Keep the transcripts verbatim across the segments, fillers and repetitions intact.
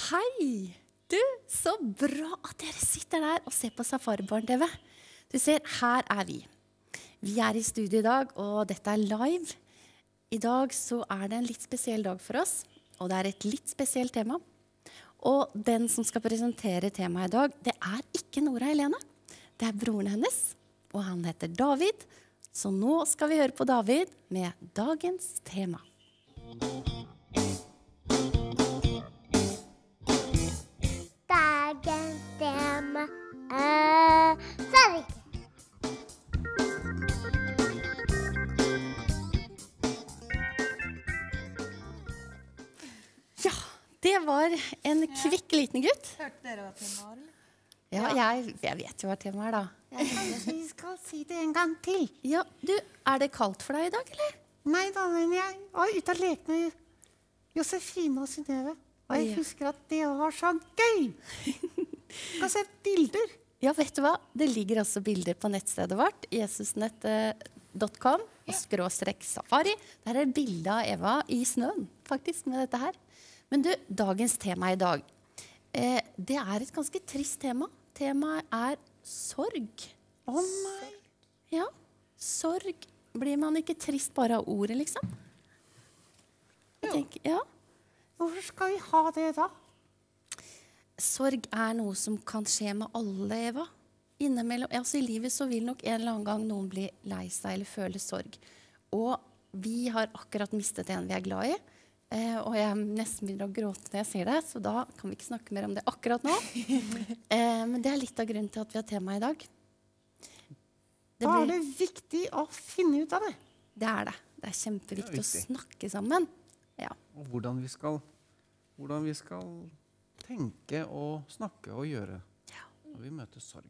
Hei! Du, så bra at dere sitter der og ser på Safari Barn T V. Du ser, her er vi. Vi er i studio i dag, og dette er live. I dag så er det en litt spesiell dag for oss, og det er et litt spesielt tema. Og den som skal presentere temaet i dag, det er ikke Nora Helene. Det er broren hennes, og han heter David. Så nå skal vi høre på David med dagens tema. Dagens tema er sorg. Ja, det var en kvikk liten gutt. Hørte dere hva temaet var, eller? Ja, jeg, jeg vet jo hva temaet er da. Vi skal si det en gang til. Ja, du, er det kaldt for deg i dag, eller? Nei da, men jeg var ute og lekte med Josefine og Synnøve. Og jeg Ja. husker at det var så gøy. Du kan se bilder. Ja, vet du hva? Det ligger også bilder på nettstedet vårt, jesusnett punktum com, og skråstrek safari. Der er bildet av Eva i snøen, faktisk, med dette her. Men du, dagens tema i dag, eh, det er et ganske trist tema. Temaet er sorg. Å nei. Ja, sorg. Blir man ikke trist bare av ordet, liksom? Jeg Jo. tenker, ja. Hvorfor skal vi ha det da? Sorg er noe som kan skje med alle, Eva. Innimellom, altså I livet så vil nok en eller annen gang noen bli lei seg eller føle sorg. Og vi har akkurat mistet en vi er glad i. Eh, og jeg nesten begynner å gråte når jeg sier det, så da kan vi ikke snakke mer om det akkurat nå. eh, men det er litt av grunnen til at vi har tema i dag. Det, Da er blir, det viktig å finne ut av det. det er det. Det er kjempeviktig Det er å viktig. snakke sammen. Ja. Og hvordan vi skal, hvordan vi skal tenke og snakke og gjøre Ja. når vi møter sorg.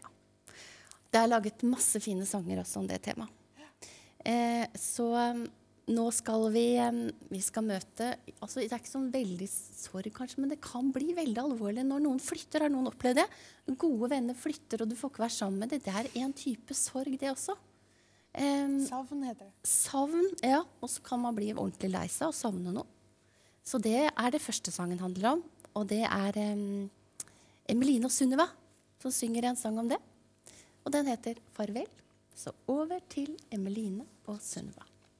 Det er laget masse fine sanger også om det temaet. Eh, så um, nå skal vi, um, vi skal møte, altså det er ikke sånn veldig sorg kanskje, men det kan bli veldig alvorlig når noen flytter. Har noen opplevd det? Gode venner flytter, og du får ikke være sammen med det. Det er en type sorg det også. Um, Savn heter det. savn, ja, og så kan man bli ordentlig lei seg og savne noe. Så det er det første sangen handler om, og det er um, Emeline og Sunniva som synger en sang om det. Og den heter Farvel. Så over til Emeline og Sunniva.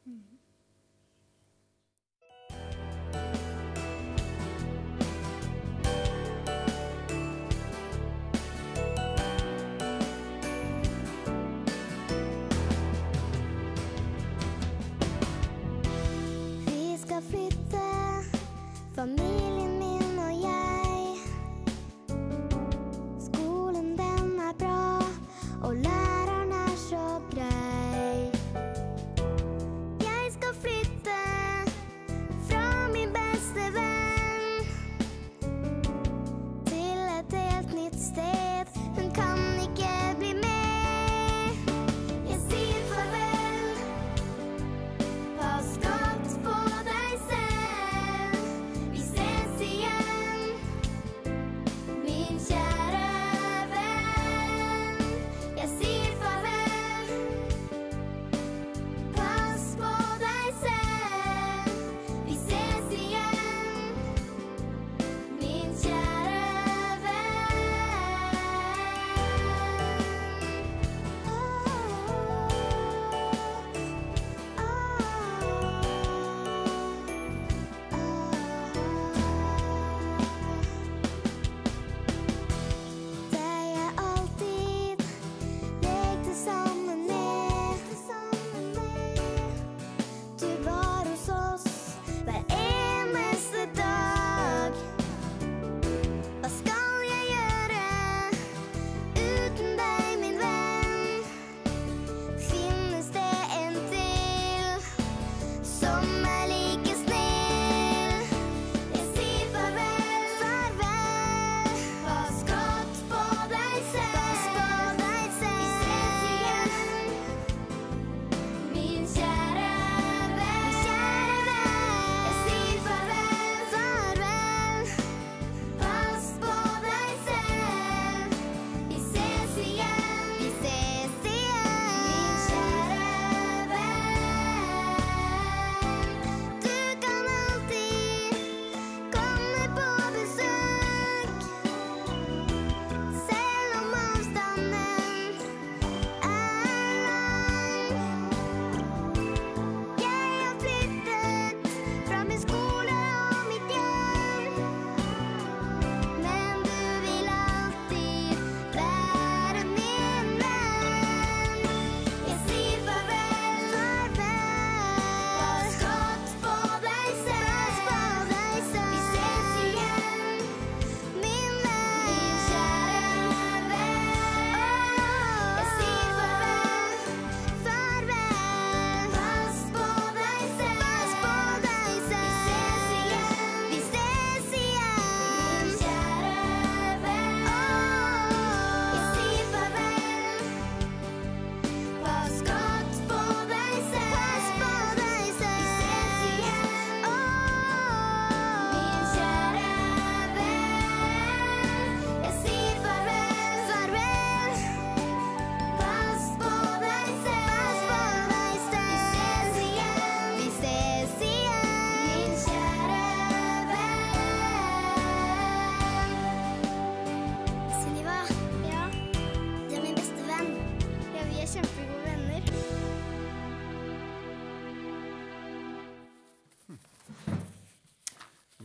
Vi skal flytte, familien min og jeg. Skolen den er bra, og læreren er så grei. Jeg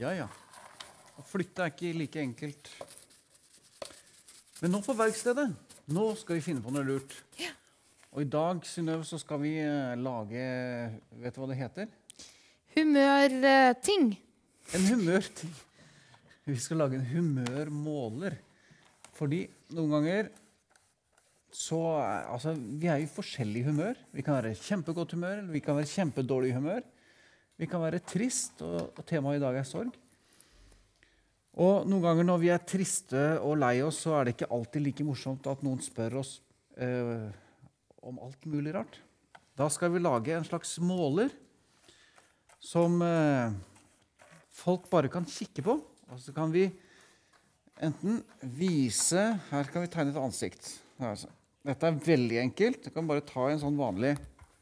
Ja, ja. Å flytte er ikke like enkelt. Men nå på verkstedet, nå skal vi finne på noe lurt. Ja. Og i dag, Synnøve, så skal vi eh, lage, vet du hva det heter? Humørting. En humørting. Vi skal lage en humørmåler. Fordi noen ganger, så, altså, vi er i forskjellig humør. Vi kan være kjempegodt humør, eller vi kan være kjempedårlig humør. Vi kan være trist, og, og temaet i dag er sorg. Og noen ganger når vi er triste og lei oss, så er det ikke alltid like morsomt at noen spør oss eh, om alt mulig rart. Da skal vi lage en slags måler som eh, folk bare kan kikke på. Og så kan vi enten vise, her kan vi tegne et ansikt. Altså. Dette er veldig enkelt. Du kan bare ta en sånn vanlig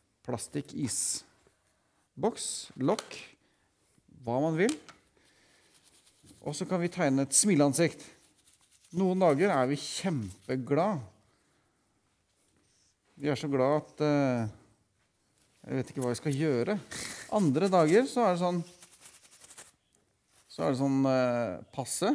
plastikk-isboks, lokk, hva man vil. Og så kan vi tegne et smileansikt. Noen dager er vi kjempeglad. Vi er så glad at uh, jeg vet ikke hva jeg skal gjøre. Andre dager så er det sånn så er det sånn uh, passe.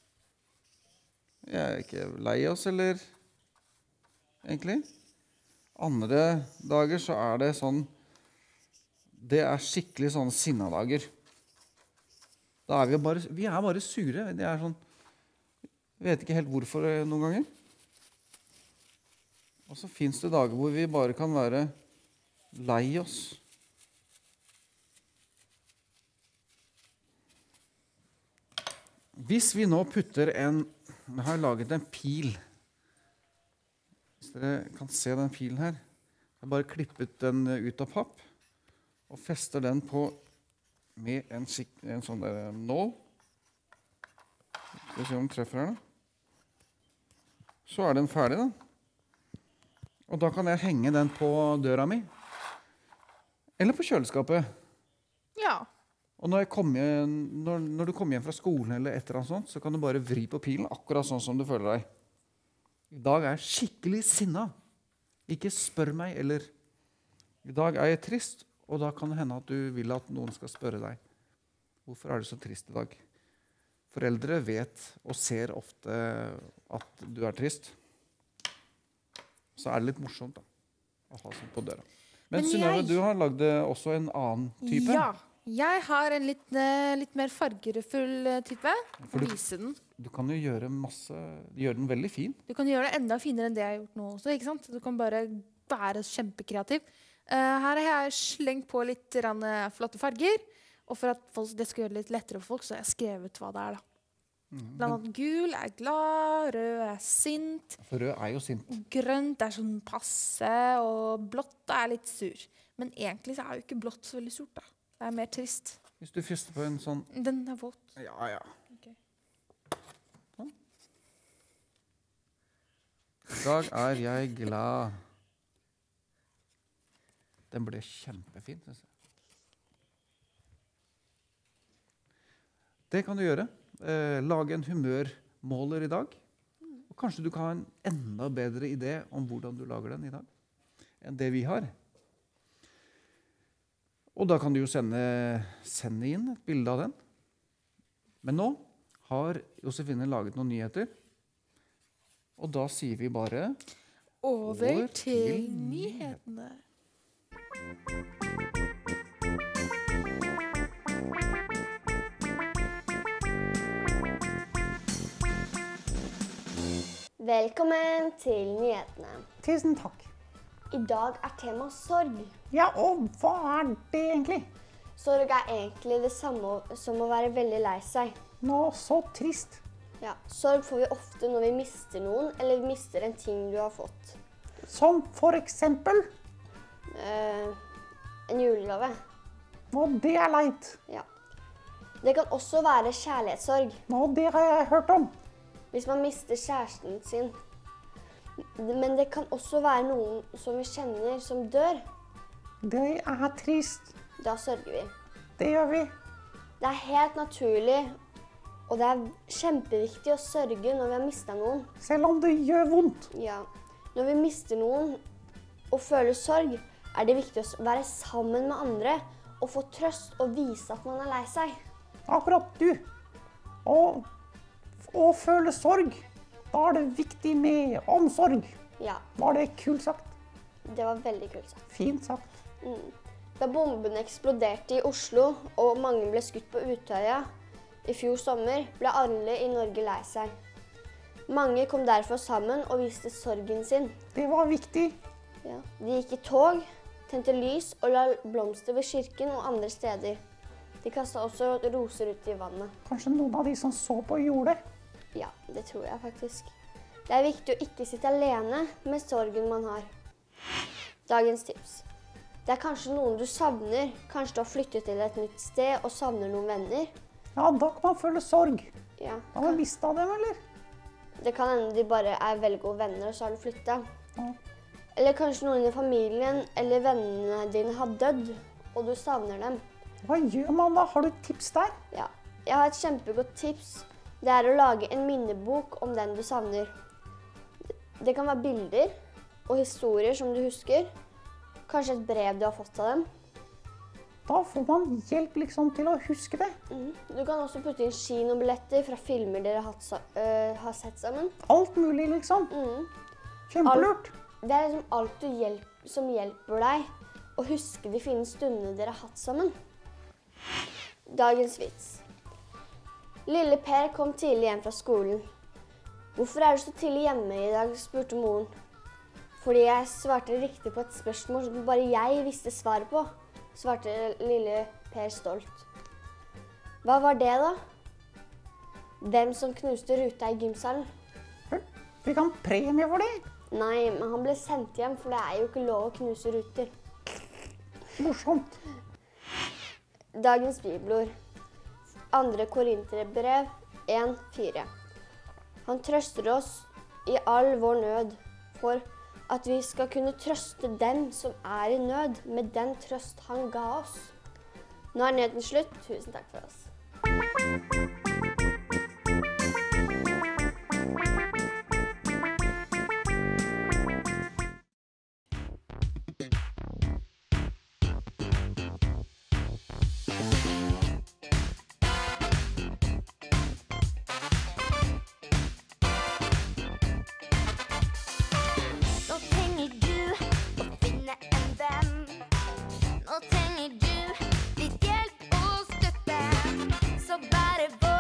Vi er ikke lei oss, eller egentlig. Andre dager så er det sånn det er skikkelig sånn sinnadager. Da er vi, bare, vi er bare sure. Det er sånn, jeg vet ikke helt hvorfor noen ganger. Og så finnes det dager hvor vi bare kan være lei oss. Hvis vi nå putter en, jeg har laget en pil. Hvis dere kan se den pilen her. Jeg har bare klippet den ut av papp og fester den på med en, en sånn der nål. Skal vi se om den treffer her da. Så er den ferdig da. Og da kan jeg henge den på døra mi. Eller på kjøleskapet. Ja. Og når, jeg kommer, når, når du kommer hjem fra skolen eller et eller annet sånt, så kan du bare vri på pilen akkurat sånn som du føler deg. I dag er jeg skikkelig sinna. Ikke spør meg, eller i dag er jeg trist. Og da kan det hende at du vil at noen skal spørre deg. Hvorfor er du så trist i dag? Foreldre vet og ser ofte at du er trist. Så er det litt morsomt da, å ha sånn på døra. Men, Men Synnøve, jeg... du har lagd også en annen type. Ja, jeg har en litt, litt mer fargefull type. For du, vise den. Du kan jo gjøre masse, gjøre den veldig fin. Du kan gjøre det enda finere enn det jeg har gjort nå også, ikke sant? Du kan bare være kjempekreativ. Uh, her har jeg slengt på litt rann, flotte farger, og for at folk, det skal gjøre det litt lettere for folk, så har jeg skrevet hva det er da. Mm, Blant annet gul er glad, rød er sint. For rød er jo sint. Grønt er sånn passe, og blått er litt sur. Men egentlig så er jo ikke blått så veldig surt da. Det er mer trist. Hvis du fester på en sånn... Den er våt. Ja, ja. Okay. Sånn. I dag er jeg glad. Den ble kjempefin, synes jeg. Det kan du gjøre. Eh, lage en humørmåler i dag. Og kanskje du kan ha en enda bedre idé om hvordan du lager den i dag, enn det vi har. Og da kan du jo sende, sende inn et bilde av den. Men nå har Josefine laget noen nyheter. Og da sier vi bare... Over, over til nyhetene. Velkommen til nyhetene. Tusen takk. I dag er tema sorg. Ja, og hva er det egentlig? Sorg er egentlig det samme som å være veldig lei seg. Nå, så trist. Ja, sorg får vi ofte når vi mister noen, eller vi mister en ting du har fått. Som for eksempel? Eh, en julegave. Og det er leit. Ja. Det kan også være kjærlighetssorg. Og det har jeg hørt om. Hvis man mister kjæresten sin. Men det kan også være noen som vi kjenner som dør. Det er trist. Da sørger vi. Det gjør vi. Det er helt naturlig, og det er kjempeviktig å sørge når vi har mistet noen. Selv om det gjør vondt. Ja. Når vi mister noen og føler sorg, er det viktig å være sammen med andre og få trøst og vise at man er lei seg. Akkurat du. Og å føle sorg, da er det viktig med omsorg. Ja, Var det kult sagt? det var veldig kult sagt. Fint sagt. Da bombene eksploderte i Oslo, og mange ble skutt på Utøya i fjor sommer, ble alle i Norge lei seg. Mange kom derfor sammen og viste sorgen sin. Det var viktig. Ja. De gikk i tog, tente lys og la blomster ved kirken og andre steder. De kastet også roser ut i vannet. Kanskje noen av de som så på gjorde det. Ja, det tror jeg faktisk. Det er viktig å ikke sitte alene med sorgen man har. Dagens tips. Det er kanskje noen du savner. Kanskje du har flyttet til et nytt sted og savner noen venner. Ja, da kan man føle sorg. Ja. Har du mistet dem, eller? Det kan hende de bare er veldig gode venner, og så har du flyttet. Ja. Eller kanskje noen i familien eller vennene dine har dødd, og du savner dem. Hva gjør man da? Har du tips der? Ja. Jeg har et kjempegodt tips. Det er å lage en minnebok om den du savner. Det kan være bilder og historier som du husker. Kanskje et brev du har fått av dem. Da får man hjelp liksom til å huske det. Mm. Du kan også putte inn kinobilletter fra filmer dere har, hatt, sa- øh, har sett sammen. Alt mulig liksom. Mm. Kjempelurt. Det er liksom alt du hjelp, som hjelper deg å huske de fine stundene dere har hatt sammen. Dagens vits. Lille Per kom tidlig hjem fra skolen. Hvorfor er du så tidlig hjemme i dag, spurte moren. Fordi jeg svarte riktig på et spørsmål som bare jeg visste svaret på, svarte lille Per stolt. Hva var det da? Hvem som knuste ruta i gymsalen? Vi kan premie for det. Nei, men han ble sendt hjem, for det er jo ikke lov å knuse ruter. Morsomt. Dagens bibelord. Andre Korinterbrev en fire. Han trøster oss i all vår nød, for at vi skal kunne trøste dem som er i nød, med den trøst han ga oss. Nå er nøden slutt. Tusen takk for oss. Nå trenger du å finne en venn. Nå trenger du litt hjelp og støtte. Så bare våg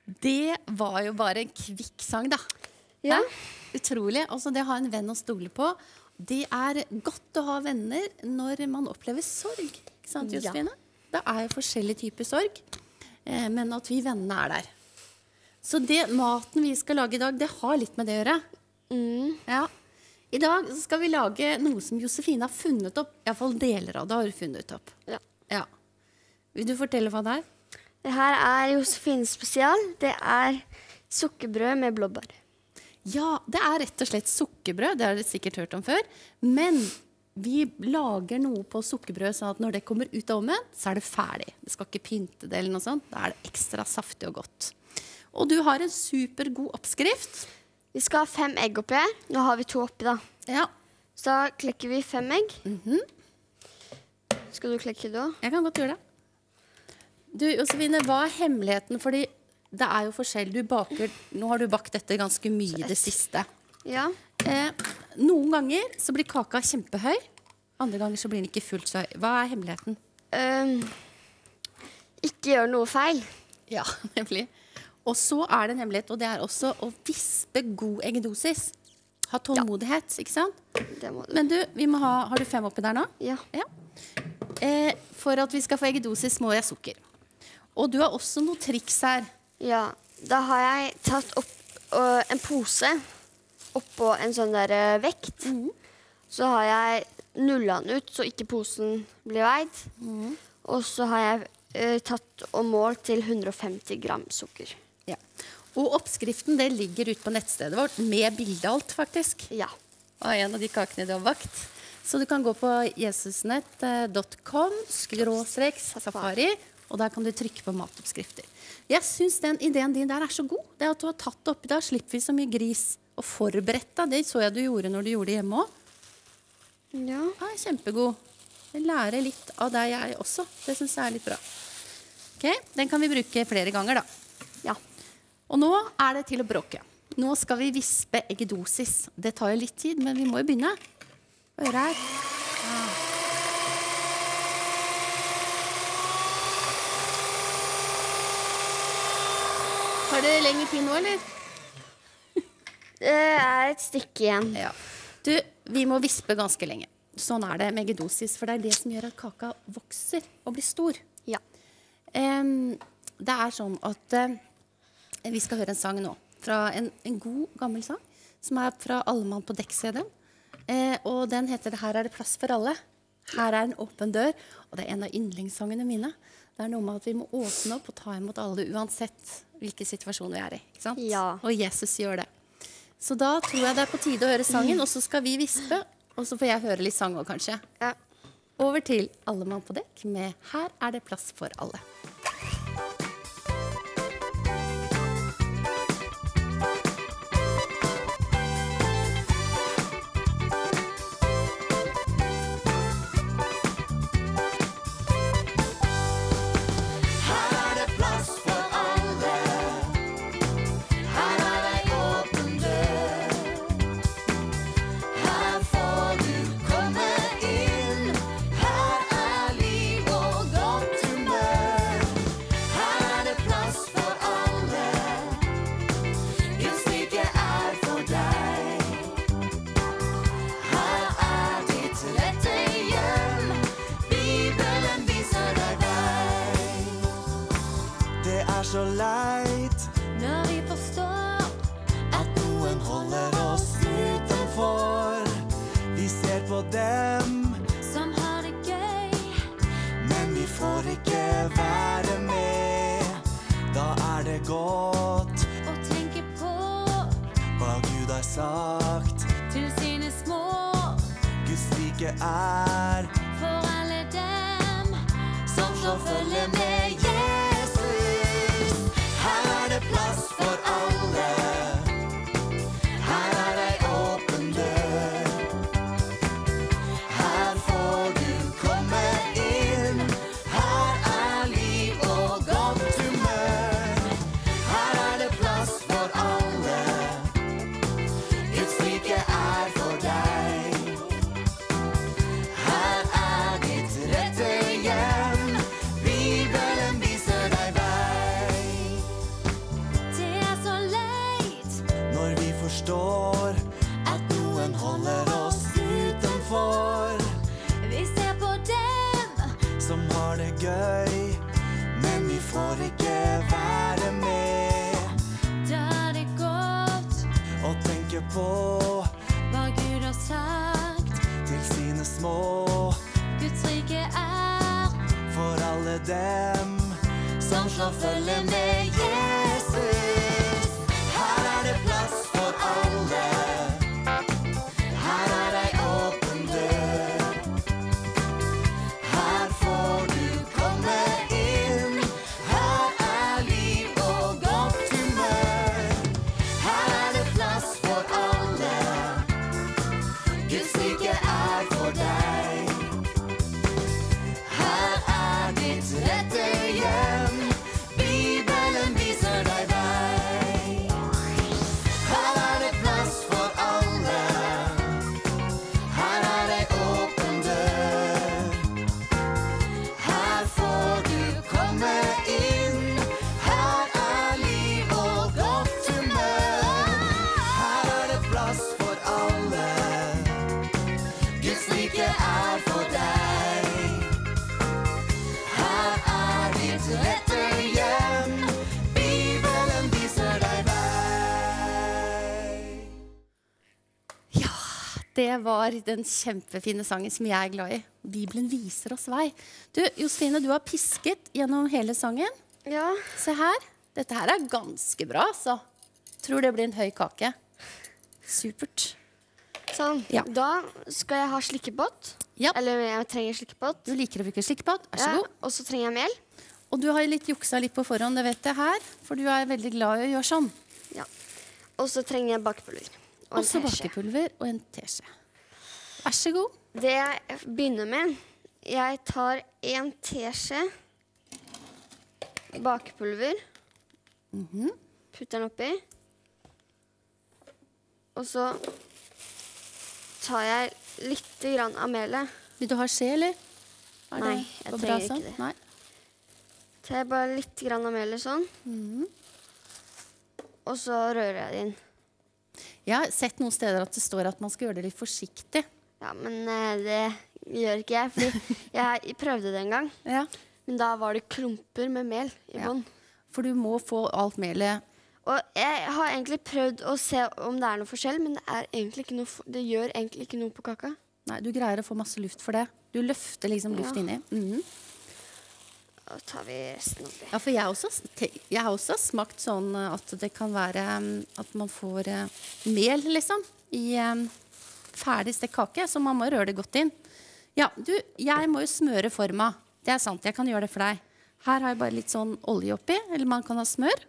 Det var jo bare en kvikk sang, da. Ja. Hæ? Utrolig. Altså, det å ha en venn å stole på, det er godt å ha venner når man opplever sorg. Ikke sant, Ja. Josefine? Det er jo forskjellige typer sorg, eh, men at vi vennene er der. Så det maten vi skal lage i dag, det har litt med det å gjøre. Mm. Ja. I dag så skal vi lage noe som Josefine har funnet opp. I hvert fall deler av det har du funnet opp. Ja. Ja. Vil du fortelle hva det er? Det her er Josefines spesial. Det er sukkerbrød med blåbær. Ja, det er rett og slett sukkerbrød. Det har dere sikkert hørt om før. Men vi lager noe på sukkerbrød sånn at når det kommer ut av ovnen, så er det ferdig. Det skal ikke pynte det eller noe sånt. Da er det ekstra saftig og godt. Og du har en supergod oppskrift. Vi skal ha fem egg oppi her. Nå har vi to oppi, da. Ja, Så da klekker vi fem egg. Mhm. Skal du klekke det òg? jeg kan godt gjøre det. Du, Josefine, hva er hemmeligheten? Fordi det er jo forskjell. Du baker, nå har du bakt dette ganske mye i det siste. Ja. Eh, noen ganger så blir kaka kjempehøy. Andre ganger så blir den ikke fullt så høy. Hva er hemmeligheten? Um, ikke gjør noe feil. Ja, nemlig. Og så er det en hemmelighet, og det er også å vispe god eggedosis. Ha tålmodighet, ikke sant? Det må du. Men du, vi må ha, har du fem oppi der nå? Ja. Ja. Eh, for at vi skal få eggedosis må jeg ha sukker. Og du har også noen triks her. Ja. Da har jeg tatt opp øh, en pose oppå en sånn der øh, vekt. Så har jeg nullet den ut, så ikke posen blir veid. Og så har jeg øh, tatt og målt til hundre og femti gram sukker. Ja. Og oppskriften det ligger ute på nettstedet vårt med bilde av alt, faktisk. Ja. Av en av de kakene du har bakt. Så du kan gå på jesusnett punktum com skråstrek safari, og der kan du trykke på matoppskrifter. Jeg synes den ideen din der er så god. Det at du har tatt det oppi der, slipper vi så mye gris og forberedt deg. Det så jeg du gjorde når du gjorde det hjemme også. Ja. Ja, kjempegod. Jeg lærer litt av deg jeg også. Det synes jeg er litt bra. Ok, den kan vi bruke flere ganger da. Ja. Og nå er det til å bråke. Nå skal vi vispe eggedosis. Det tar jo litt tid, men vi må jo begynne. Hva gjør jeg her? Ja. Har det lengre tid nå, eller? Det er et stykke igjen. Ja. Du, vi må vispe ganske lenge. Sånn er det med eggedosis, for det er det som gjør at kaka vokser og blir stor. Ja. Em, det er sånn at eh, vi skal høre en sang nå, fra en, en god, gammel sang, som er fra Allemann på dekk-C D-en. Eh, og den heter «Her er det plass for alle». Her er en åpen dør, og det er en av yndlingssangene mine. Det er noe med at vi må åpne opp og ta imot alle, uansett hvilken situasjon vi er i. Ikke sant? Ja. Og Jesus gjør det. Så da tror jeg det er på tide å høre sangen, og så skal vi vispe, og så får jeg høre litt sang også, kanskje. Ja. Over til Allemann på dekk med «Her er det plass for alle». Så leit Når vi forstår at noen holder oss utenfor. Vi ser på dem, som har det gøy, men vi får ikke være med. Da er det godt og tenker på hva Gud har sagt. til sine små, Guds rike er for alle dem som slår følge med Jesus. Her er det plass for alle. Her er ei åpen dør. Her får du komme inn. Her er liv og godt humør. Her er det plass for alle. Guds rike er for deg. Her er ditt rette hjem. Bibelen forstår at noen holder oss utenfor. Vi ser på dem, Som har det gøy, men vi får ikke være med. da er det godt Og tenke på hva Gud har sagt. til sine små, Guds rike er for alle dem som slår følge med Jesus. Her er det plass for alle. Her er ei åpen dør. Her får du komme inn. Her er liv og godt humør. Her er det plass for alle. Guds rike er for deg. Her er ditt rette hjem. Bibelen viser deg vei. Her er det plass for alle. Her er ei åpen dør. Her får du komme inn. Her er liv og godt humør. Her er det plass for alle. Guds rike er for deg. Her er ditt rette hjem. Bibelen viser deg vei. Ja, det var den kjempefine sangen som jeg er glad i. Bibelen viser oss vei. Du, Josefine, du har pisket gjennom hele sangen. Ja, Se her. Dette her er ganske bra, så. Tror det blir en høy kake. Supert. sånn. Ja. Da skal jeg ha slikkepott. Ja. Eller jeg trenger slikkepott. Du liker å bruke slikkepott. Vær så Ja, god. og så trenger jeg mel. Og du har litt juksa litt på forhånd, det vet jeg her. For du er veldig glad i å gjøre sånn. Ja. Og så trenger jeg bakepulver. Og en Også teskje. bakepulver og en teskje. Vær så god. Det jeg begynner med, jeg tar en teskje bakepulver, putter den oppi, og så tar jeg litt grann av melet. Vil du ha skje, eller? Er Nei, det- jeg går bra trenger sånn? ikke det. Nei. Tar jeg bare litt grann av melet sånn, og så rører jeg det inn. Jeg har sett noen steder at det står at man skal gjøre det litt forsiktig. Ja, men eh, det gjør ikke jeg, fordi jeg prøvde det en gang, Ja. men da var det klumper med mel i Ja. bånn. For du må få alt melet. Og jeg har egentlig prøvd å se om det er noe forskjell, men det, er egentlig ikke noe, for- det gjør egentlig ikke noe på kaka. Nei, du greier å få masse luft for det. Du løfter liksom luft Ja. inni. Mhm. Da tar vi resten oppi. Ja, for jeg, har også, te- jeg har også smakt sånn eh, at det kan være mm, at man får eh, mel, liksom, i eh, ferdig stekt kake, så man må røre det godt inn. Ja, du, jeg må jo smøre forma. Det er sant, jeg kan gjøre det for deg. Her har jeg bare litt sånn olje oppi, eller man kan ha smør.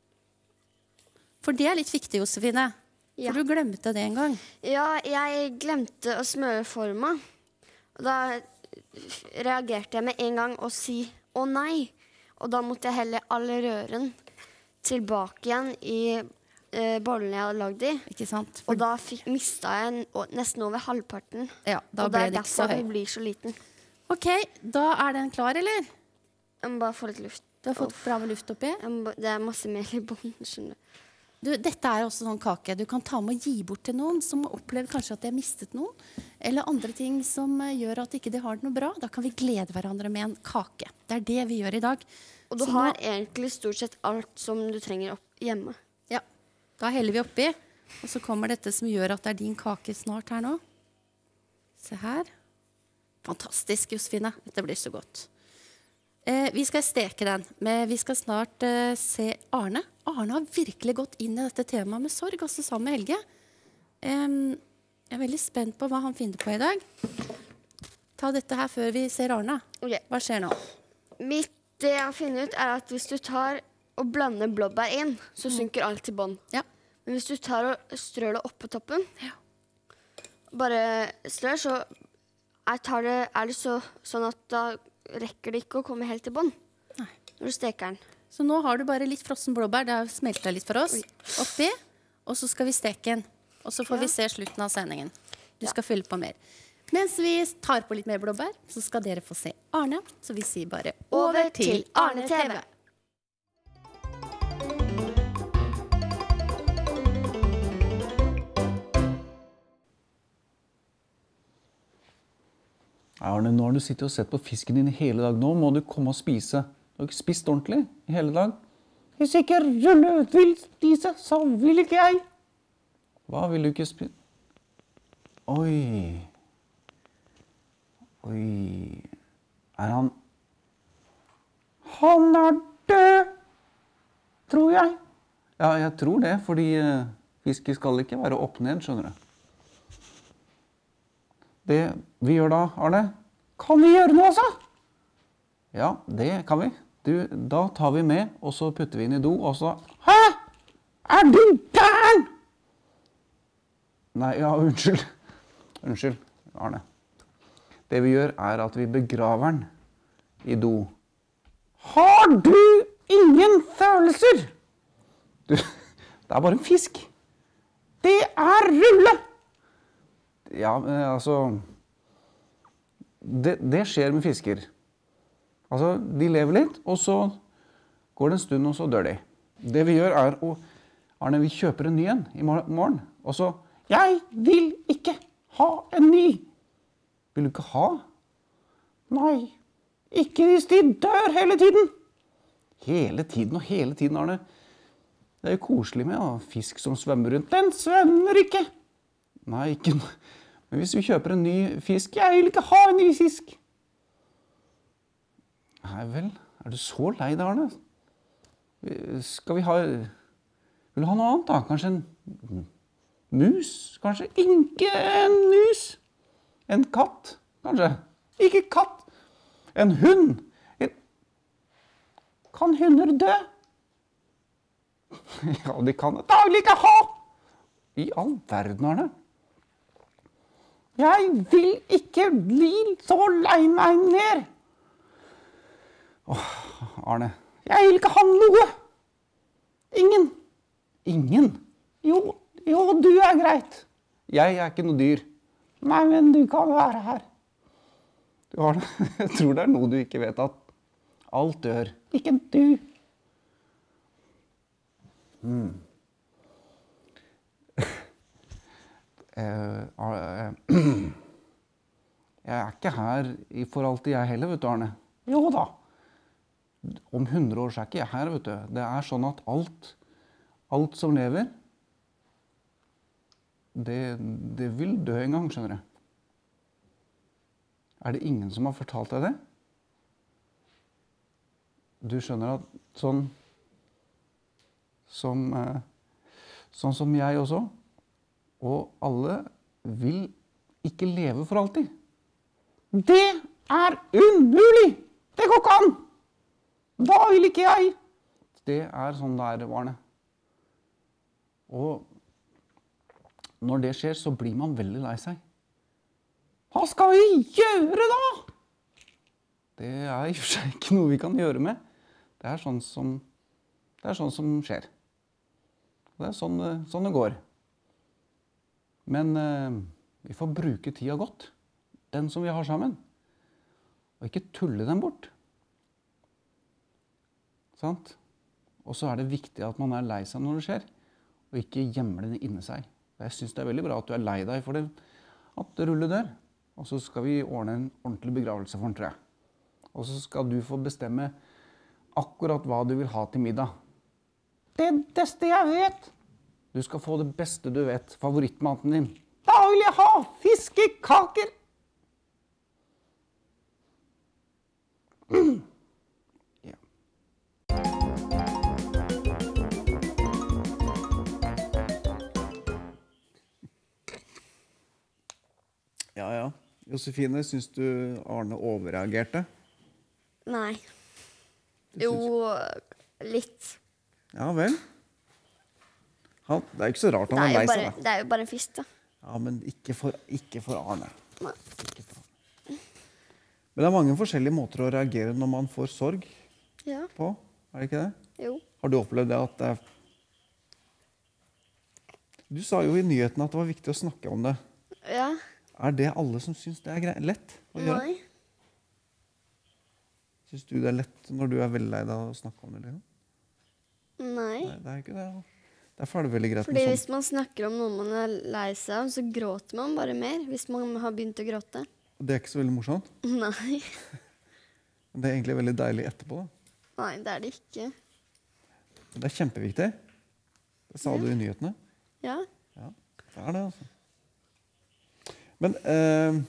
For det er litt viktig, Josefine. Ja. For du glemte det en gang. Ja, jeg glemte å smøre forma. Og da reagerte jeg med en gang og si å nei. Og da måtte jeg helle all røren tilbake igjen i eh, bollene jeg hadde lagd i. Ikke sant? Og da fikk, mista jeg en, å- nesten over halvparten. Ja, da og ble det er det ikke så derfor høy. den blir så liten. Ok, da er den klar, eller? Jeg må bare få litt luft. Du har fått bra med luft oppi. Jeg må, ba- det er masse mel i bånn, skjønner du. Du, dette er også sånn kake du kan ta med og gi bort til noen som opplever kanskje at de har mistet noen, eller andre ting som eh, gjør at ikke de har det noe bra. Da kan vi glede hverandre med en kake. Det er det vi gjør i dag. Og du Så har nå- egentlig stort sett alt som du trenger opp hjemme. Ja, da heller vi oppi, og så kommer dette som gjør at det er din kake snart her nå. Se her. Fantastisk, Josefine. Dette blir så godt. Eh, vi skal steke den, men vi skal snart eh, se Arne. Arne har virkelig gått inn i dette temaet med sorg, også sammen med Helge. Em, jeg er veldig spent på hva han finner på i dag. Ta dette her før vi ser Arne. Ok. Hva skjer nå? Mitt det jeg har funnet ut er at hvis du tar og blander blåbær inn, så synker alt til bånn. Ja. Men hvis du tar og strør det opp på toppen, Ja. bare strør, så er, tar det, er det så, sånn at da rekker det ikke å komme helt til bånn Nei. når du steker den. Så nå har du bare litt frossen blåbær. Det har smelta litt for oss. Oppi. Og så skal vi steke den. Og så får Ja. vi se slutten av sendingen. Du skal fylle på mer. Mens vi tar på litt mer blåbær, så skal dere få se Arne. Så vi sier bare Over til Arne T V. Arne, nå har du sittet og sett på fisken din hele dag. Nå må du komme og spise. Du har ikke spist ordentlig i hele dag. Hvis ikke Rulle vil spise, så vil ikke jeg. Hva vil du ikke spise? Oi. Oi. Er han... Han er død, tror jeg. Ja, jeg tror det, fordi uh, fisker skal ikke være opp ned, skjønner du. Det vi gjør da, Arne? Kan vi gjøre noe, så? Ja, det kan vi. Du, da tar vi med, og så putter vi inn i do, og så... Hæ? Er du gæren? Nei, ja, unnskyld. Unnskyld, Arne. Det vi gjør er at vi begraver den i do. Har du ingen følelser? Du, det er bare en fisk. Det er Rulle. Ja, men altså... Det, det skjer med fisker. Altså, de lever litt, og så går det en stund, og så dør de. Det vi gjør er å... Arne, vi kjøper en ny en i morgen, og så... Jeg vil ikke ha en ny. Vil du ikke ha? Nei, ikke hvis de dør hele tiden. Hele tiden og hele tiden, Arne. Det er jo koselig med ja, fisk som svømmer rundt. Den svømmer ikke. Nei, ikke noe. Men hvis vi kjøper en ny fisk... Jeg vil ikke ha en ny fisk. Nei vel, er du så lei deg, Arne? Skal vi ha... Vil du ha noe annet da? Kanskje en mus, kanskje? Ikke en mus. En katt, kanskje? Ikke katt. En hund? En... Kan hunder dø? Ja, de kan det. Da vil jeg ikke ha. I all verden, Arne. Jeg vil ikke bli så lei meg ned. Åh, Arne. Jeg vil ikke ha noe. Ingen. Ingen? Jo, jo, du er greit. Jeg er ikke noe dyr. Nei, men du kan være her. Du, Arne, jeg tror det er noe du ikke vet, at alt dør. Ikke du. Mm. Uh, uh, jeg er ikke her i forhold til jeg heller, vet du, Arne. Jo da. Om hundre år så er ikke jeg her, vet du. Det er sånn at alt, alt som lever, det, det vil dø en gang, skjønner du. Er det ingen som har fortalt deg det? Du skjønner at sånn, som, uh, sånn som jeg også, og alle vil ikke leve for alltid. Det er umulig! Det går ikke an! Da vil ikke jeg. Det er sånn det er, Arne. Og når det skjer, så blir man veldig lei seg. Hva skal vi gjøre da? Det er i og for seg ikke noe vi kan gjøre med. Det er sånn som, det er sånn som skjer. Det er sånn, sånn det går. Men eh, vi får bruke tida godt, den som vi har sammen, og ikke tulle den bort. Sant? Og så er det viktig at man er lei seg når det skjer, og ikke gjemmer det inne seg. Jeg synes det er veldig bra at du er lei deg for det, at Rulle dør. Og så skal vi ordne en ordentlig begravelse for den, tror jeg. Og så skal du få bestemme akkurat hva du vil ha til middag. Det beste jeg vet. Du skal få det beste du vet, favorittmaten din. Da vil jeg ha fiskekaker. Ja. Ja, ja. Josefine, synes du Arne overreagerte? Nei. Du Jo, synes- litt. Ja vel. Han, det er ikke så rart han Det er er, lei jo seg, bare, da. det er jo bare en fisk, da. Ja, men ikke for, ikke for Arne. Nei. Ikke for Arne. Men det er mange forskjellige måter å reagere når man får sorg Ja, på, er det ikke det? jo. Har du opplevd det at det er... Du sa jo i nyheten at det var viktig å snakke om det. Ja. Er det alle som synes det er greit, lett å gjøre? Nei. Synes du det er lett når du er veldig lei deg å snakke om det? Liksom? Nei. Nei, det er ikke det. Derfor er det veldig greit Fordi med hvis sånn. man snakker om noe man er lei seg av, så gråter man bare mer hvis man har begynt å gråte. Det er ikke så veldig morsomt. Nei. Men det er egentlig veldig deilig etterpå. Da. Nei, det er det ikke. Det er kjempeviktig. Det sa Ja. du i nyhetene. Ja. Ja, det er det altså. Men eh,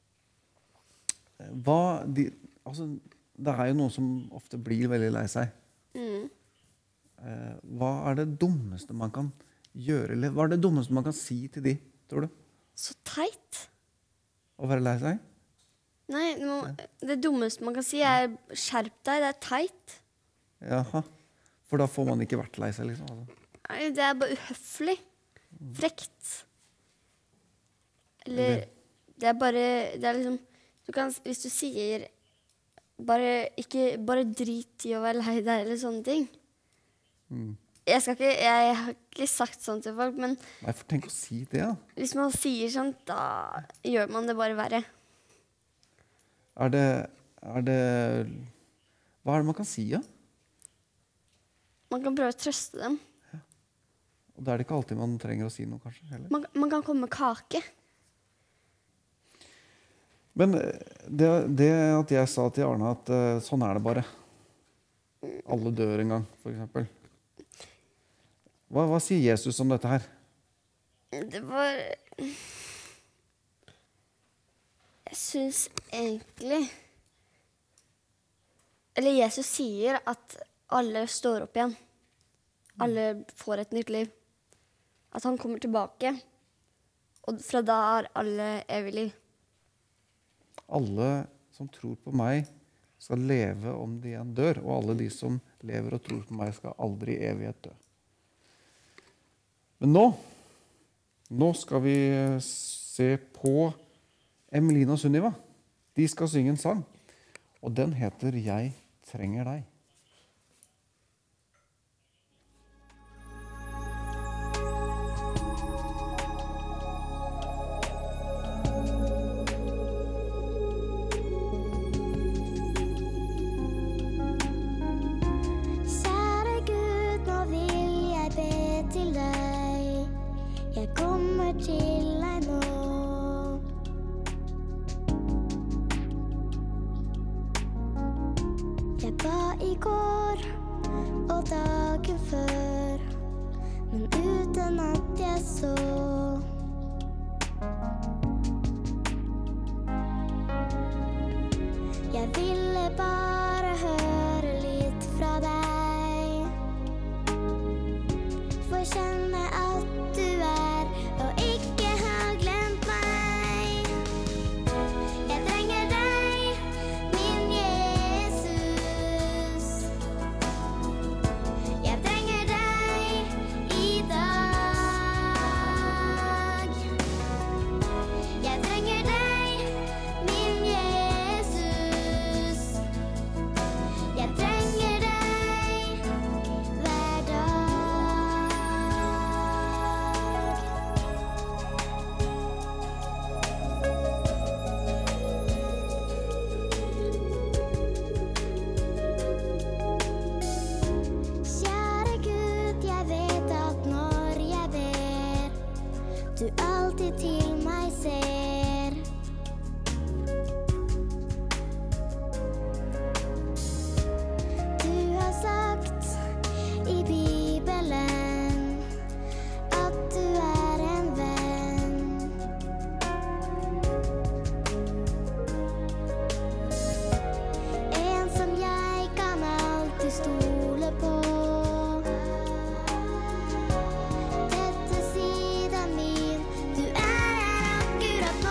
hva de, altså, det er jo noen som ofte blir veldig lei seg. Mm. Eh, hva er det dummeste man kan gjøre, eller hva er det dummeste man kan si til de, tror du? Så teit. Å være lei seg? Nei, nå, det dummeste man kan si er skjerp deg, det er teit. Jaha. For da får man ikke vært lei seg, liksom. Altså. Nei, det er bare uhøflig. Frekt. Eller det er bare det er liksom du kan, hvis du sier bare ikke bare drit i å være lei deg eller sånne ting. Mm. Jeg skal ikke jeg har ikke sagt sånn til folk, men Nei, for tenk å si det, da. hvis man sier sånn, da gjør man det bare verre. Er det, er det Hva er det man kan si, da? Man kan prøve å trøste dem. Og da er det ikke alltid man trenger å si noe, kanskje, heller. Man, man kan komme med kake. Men det, det at jeg sa til Arne at uh, sånn er det bare. Alle dør en gang, for eksempel. Hva, hva sier Jesus om dette her? Det var Jeg syns egentlig Eller Jesus sier at alle står opp igjen. Alle får et nytt liv. At han kommer tilbake. Og fra da er alle evig liv. Alle som tror på meg, skal leve om de igjen dør. Og alle de som lever og tror på meg, skal aldri i evighet dø. Men nå, nå skal vi se på Emeline og Sunniva. De skal synge en sang, og den heter «Jeg trenger deg». Kjære Gud, nå vil jeg be til deg. Jeg kommer til deg nå. Jeg ba i går og dagen før, men uten at jeg så. Jeg ville bare høre litt fra deg. Få kjenne at du er, og ikke har glemt meg. Jeg trenger deg, min Jesus. Jeg trenger deg i dag. Jeg trenger deg, min Jesus. Jeg trenger deg hver dag. Kjære Gud, jeg vet at når jeg ber, du alltid til meg ser. Du har sagt i Bibelen at du er en venn. En som jeg kan alltid stole på. Dette siden min, du er her akkurat nå.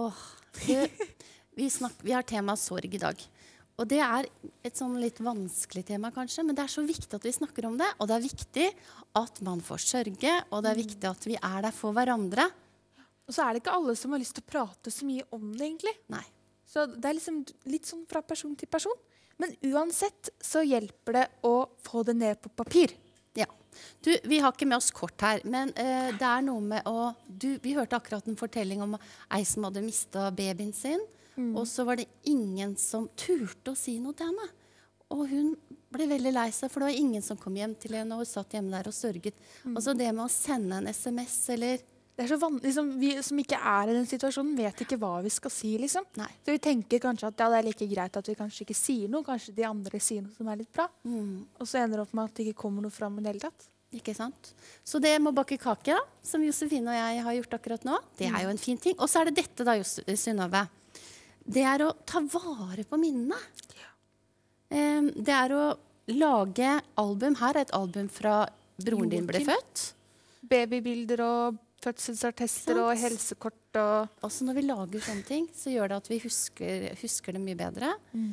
Åh, du, vi, snak, vi har tema sorg i dag. Og det er et sånn litt vanskelig tema kanskje, men det er så viktig at vi snakker om det. Og det er viktig at man får sørge, og det er viktig at vi er der for hverandre. Og så er det ikke alle som har lyst til å prate så mye om det, egentlig. Nei. Så det er liksom litt sånn fra person til person. Men uansett så hjelper det å få det ned på papir. Ja. Du, vi har ikke med oss kort her, men eh, det er noe med å... Du, vi hørte akkurat en fortelling om ei som hadde mistet babyen sin, mm. og så var det ingen som turte å si noe til henne. Og hun ble veldig lei seg, for det var ingen som kom hjem til henne, og hun satt hjemme der og sørget. Mm. Altså det med å sende en sms, eller... Det er så vanlig, liksom, vi som ikke er i den situasjonen vet ikke hva vi skal si, liksom. Nei. Så vi tenker kanskje at ja, det er like greit at vi kanskje ikke sier noe, kanskje de andre sier noe som er litt bra. Mm. Og så ender det opp med at det ikke kommer noe fram i det hele tatt. Ikke sant? Så det med å bake kake, da, som Josefine og jeg har gjort akkurat nå, det er jo en fin ting. Og så er det dette da, Synnøve. Det er å ta vare på minnene. Ja. Um, det er å lage album. Her er et album fra broren din ble født. Babybilder og fødselsattester og helsekort. Og også når vi lager sånne ting, så gjør det at vi husker, husker det mye bedre. Mm.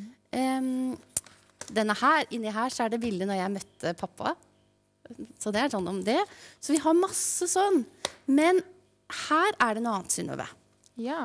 Um, denne her, inni her så er det bildet når jeg møtte pappa. Så det er sånn om det. Så vi har masse sånn. Men her er det noe annet, Synnøve. Ja.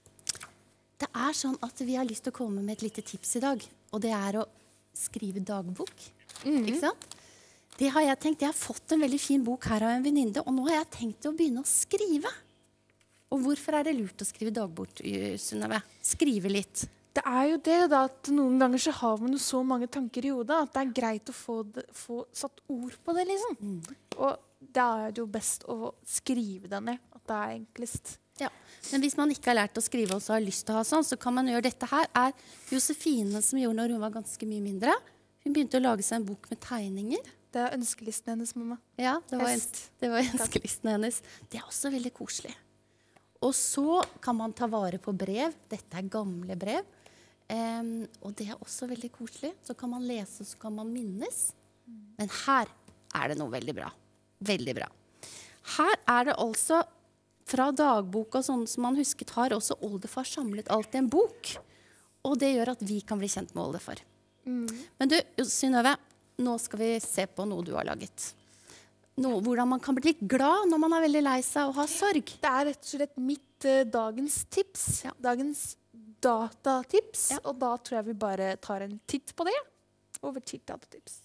Det er sånn at vi har lyst til å komme med et lite tips i dag. Og det er å skrive dagbok. Mm. Ikke sant? Det har jeg tenkt. Jeg har fått en veldig fin bok her av en venninne, og nå har jeg tenkt å begynne å skrive. Og hvorfor er det lurt å skrive dagbok, Synnøve? Skrive litt. Det er jo det da, at noen ganger så har man jo så mange tanker i hodet, at det er greit å få, det, få satt ord på det, liksom. Mm. Og da er det jo best å skrive det ned, at det er enklest. Ja, men hvis man ikke har lært å skrive og så har lyst til å ha sånn, så kan man gjøre dette her. Er Josefine som gjorde når hun var ganske mye mindre. Hun begynte å lage seg en bok med tegninger. Det er ønskelisten hennes, mamma. Ja, det var, det var ønskelisten hennes. Det er også veldig koselig. Og så kan man ta vare på brev. Dette er gamle brev. Um, og det er også veldig koselig. Så kan man lese, så kan man minnes. Men her er det noe veldig bra. Veldig bra. Her er det altså fra dagbok og sånn som man husket, har også oldefar samlet alt i en bok. Og det gjør at vi kan bli kjent med oldefar. Mm. Men du, Synnøve, nå skal vi se på noe du har laget. Noe, hvordan man kan bli litt glad når man er veldig lei seg og har sorg. Det er rett og slett mitt uh, dagens tips. Ja. Dagens datatips. Ja. Og da tror jeg vi bare tar en titt på det. Over til datatips.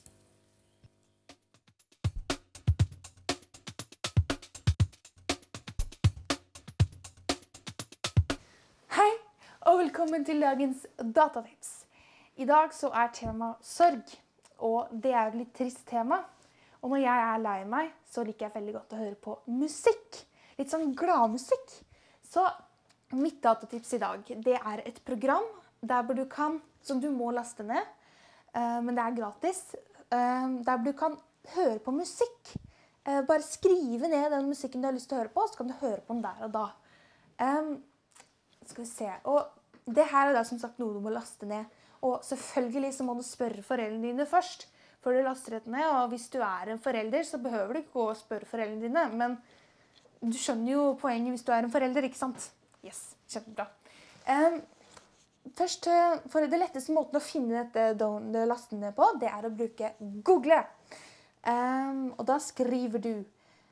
Hei, og velkommen til dagens datatips. I dag så er tema sorg. Og det er et litt trist tema. Og når jeg er lei meg, så liker jeg veldig godt å høre på musikk. Litt sånn gladmusikk. Så mitt datatips i dag, det er et program der hvor du kan, som du må laste ned, uh, men det er gratis, uh, der hvor du kan høre på musikk. Uh, bare skrive ned den musikken du har lyst til å høre på, så kan du høre på den der og da. Um, skal vi se. Og det her er da som sagt noe du må laste ned. Og selvfølgelig så må du spørre foreldrene dine først, før du laster det ned. Og hvis du er en forelder, så behøver du ikke gå og spørre foreldrene dine. Men du skjønner jo poenget hvis du er en forelder, ikke sant? Yes, kjempebra. Um, først, for det letteste måten å finne dette det lasten ned på, det er å bruke Google. Um, og da skriver du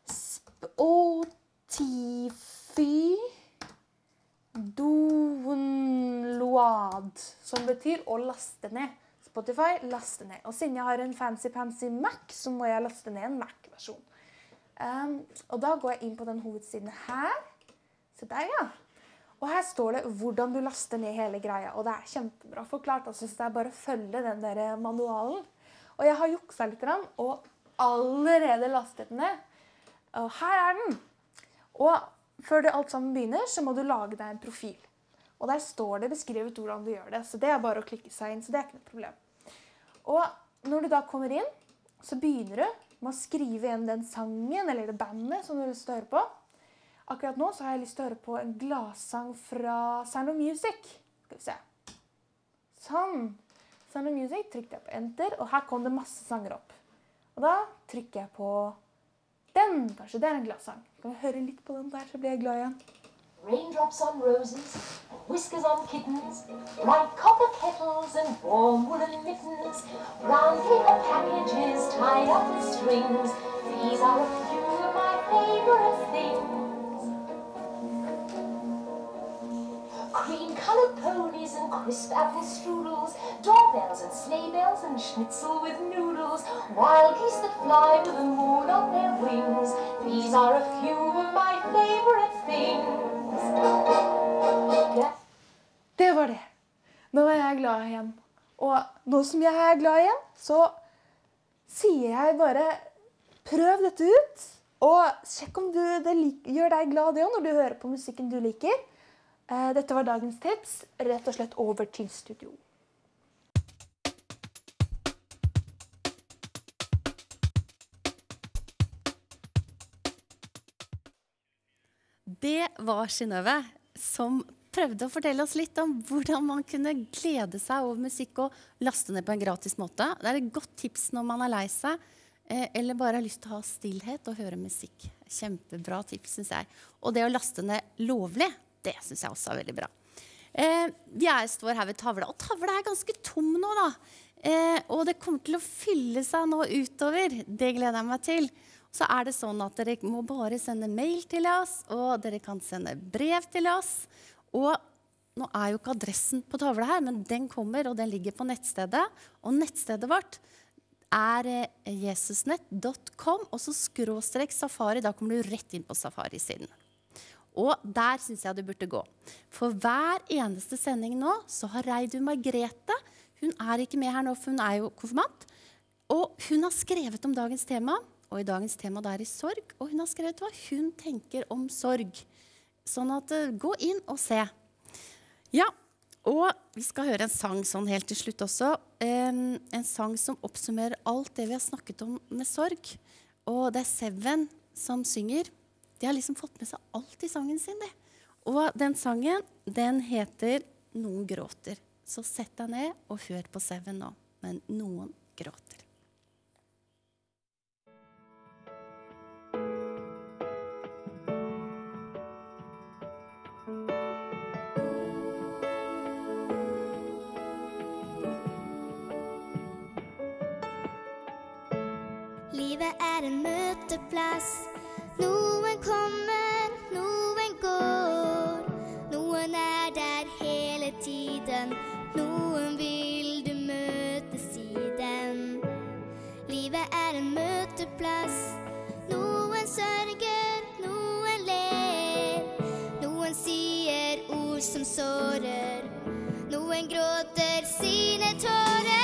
Spotify download, som betyr å laste ned. Spotify, laste ned. Og siden jeg har en fancy-pansy Mac, så må jeg laste ned en Mac-versjon. Um, og da går jeg inn på den hovedsiden her. Så der, ja. Og her står det hvordan du laster ned hele greia. Og det er kjempebra forklart. Altså, så det er bare å følge den der manualen. Og jeg har juksa litt, og allerede lastet den ned. Og her er den. Og før det alt sammen begynner, så må du lage deg en profil. Og der står det beskrevet hvordan du gjør det. Så det er bare å klikke seg inn, så det er ikke noe problem. Og når du da kommer inn, så begynner du med å skrive igjen den sangen, eller det bandet som du har lyst til å høre på. Akkurat nå så har jeg lyst til å høre på en gladsang fra Sound of Music. Skal vi se. Sånn. Sound of Music, trykte jeg på enter, og her kom det masse sanger opp. Og da trykker jeg på den. Kanskje det er en gladsang. Kan vi høre litt på den der, så blir jeg glad igjen. Raindrops on roses, and whiskers on kittens, bright copper kettles and warm woolen mittens, brown paper packages tied up with strings. These are a few of my favorite things. Cream-colored ponies and crisp apple strudels, doorbells and sleigh bells and schnitzel with noodles, wild geese that fly with the moon on their wings. These are a few of my favorite things. Yeah. Det var det. Nå er jeg glad igjen. Og nå som jeg er glad igjen, så sier jeg bare prøv dette ut. Og sjekk om du, det gjør deg glad det også når du hører på musikken du liker. Dette var dagens tips. Rett og slett over til studio. Det var Synnøve som prøvde å fortelle oss litt om hvordan man kunne glede seg over musikk og laste ned på en gratis måte. Det er et godt tips når man er lei seg, eh, eller bare har lyst til å ha stillhet og høre musikk. Kjempebra tips, synes jeg. Og det å laste ned lovlig, det synes jeg også er veldig bra. Eh, vi er, står her ved tavla, og tavla er ganske tom nå da. Eh, og det kommer til å fylle seg nå utover. Det gleder jeg meg til. Så er det sånn at dere må bare sende mail til oss, og dere kan sende brev til oss. Og nå er jo ikke adressen på tavla her, men den kommer, og den ligger på nettstedet. Og nettstedet vårt er jesusnett punktum com, og så skråstrek safari, da kommer du rett inn på safari-siden. Og der synes jeg du burde gå. For hver eneste sending nå, så har Reidu Margrethe, hun er ikke med her nå, for hun er jo konfirmant, og hun har skrevet om dagens tema, og i dagens tema det er i sorg, og hun har skrevet hva hun tenker om sorg. Sånn at uh, gå inn og se. Ja, og vi skal høre en sang sånn helt til slutt også. Um, en sang som oppsummerer alt det vi har snakket om med sorg. Og det er Seven som synger. De har liksom fått med seg alt i sangen sin, det. Og den sangen, den heter Noen gråter. Så sett deg ned og hør på Seven nå. Men noen gråter. Livet er en møteplass. Noen kommer, noen går. Noen er der hele tiden. Noen vil du møte siden. Livet er en møteplass. Noen sørger, noen ler. Noen sier ord som sårer. Noen gråter sine tårer.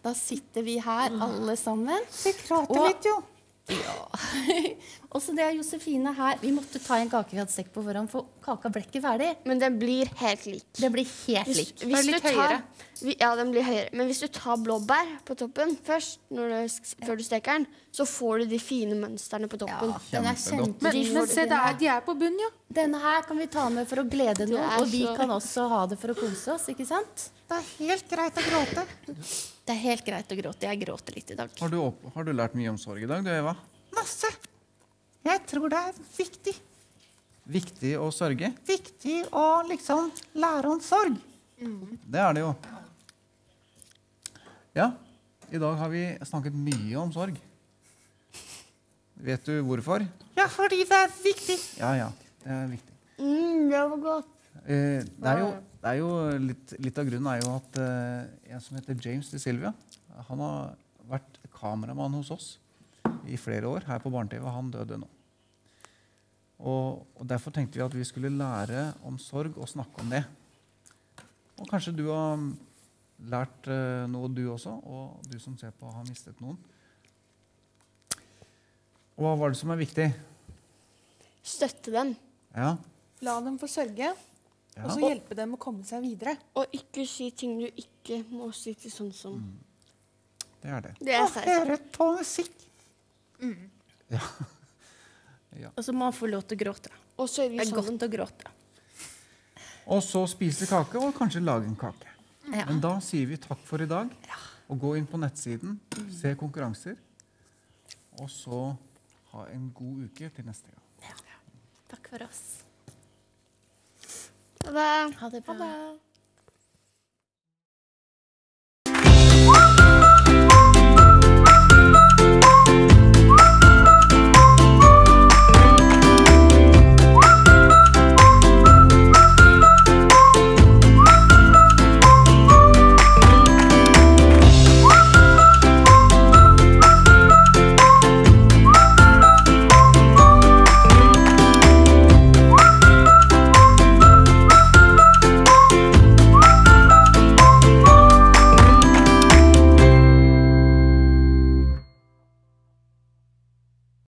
Da sitter vi her alle sammen. Vi prater Og- litt, jo. Ja. Også det er Josefine her. Vi måtte ta en kake vi hadde stekt på forhånd, for kaka ble ikke ferdig. Men den blir helt lik. Det blir helt Hvis, likt. hvis litt du tar, høyere. vi, ja, den blir høyere. Men hvis du tar blåbær på toppen først, når du, før du steker den, så får du de fine mønstrene på toppen. Ja, den er Kjempegodt. Men, kjempefin. men se, det er, de er på bunn, jo. Denne her kan vi ta med for å glede Det noen, er og vi så- kan også ha det for å kose oss, ikke sant? Det er helt greit å gråte. Det er helt greit å gråte. Jeg gråter litt i dag. Har du, opp, har du lært mye om sorg i dag, du, Eva? Masse. Jeg tror det er viktig. Viktig å sørge. Viktig å liksom lære om sorg. Det er det jo. Ja, i dag har vi snakket mye om sorg. Vet du hvorfor? Ja, fordi det er viktig. Ja, ja, det er viktig. Mm, det var godt. Eh, det er jo, det er jo litt, litt av grunnen er jo at eh, en som heter James de Silvia, han har vært kameramann hos oss i flere år her på Barne-T V. Han døde nå. Og, og derfor tenkte vi at vi skulle lære om sorg og snakke om det. Og kanskje du har lært eh, noe du også, og du som ser på har mistet noen. Og hva var det som er viktig? Støtte dem. Ja, La dem få sørge, ja. og så hjelpe dem å komme seg videre. Og ikke si ting du ikke må si til sånn som. det er det. Det er Å sterkt. høre på musikk. Og så må man få lov til å gråte. Og sørge Det er sammen. godt å gråte. Og så spise kake, og kanskje lage en kake. Ja. Men da sier vi takk for i dag. Og gå inn på nettsiden, se konkurranser. Og så ha en god uke til neste gang. Takk for oss. Ha det. Ha det bra.